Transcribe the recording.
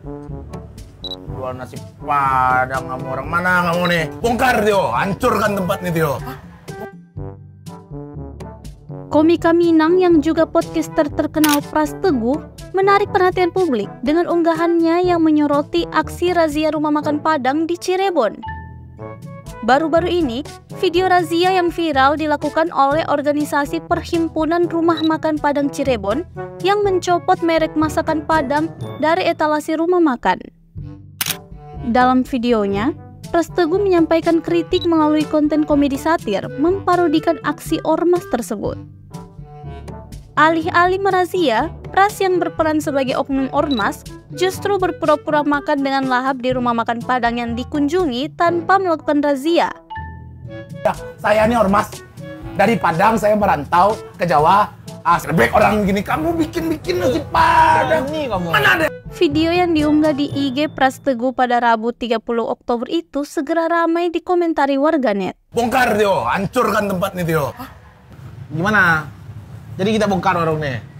Jual nasi padang sama orang mana kamu nih? Bongkar Tio, hancurkan tempat nih Tio. Komika Minang yang juga podcaster terkenal Pras Teguh menarik perhatian publik dengan unggahannya yang menyoroti aksi razia rumah makan Padang di Cirebon. Baru-baru ini, video razia yang viral dilakukan oleh organisasi Perhimpunan Rumah Makan Padang Cirebon yang mencopot merek masakan Padang dari etalase rumah makan. Dalam videonya, Pras Teguh menyampaikan kritik melalui konten komedi satir memparodikan aksi ormas tersebut. Alih-alih merazia, Pras yang berperan sebagai oknum ormas justru berpura-pura makan dengan lahap di rumah makan Padang yang dikunjungi tanpa melakukan razia. Ya, saya ini ormas. Dari Padang saya merantau ke Jawa. Selebek orang gini, kamu bikin nasi Padang nih kamu. Mana ada? Video yang diunggah di IG Pras Teguh pada Rabu 30 Oktober itu segera ramai dikomentari warganet. Bongkar Tio, hancurkan tempat nih Tio. Gimana? Jadi kita bongkar warung nih?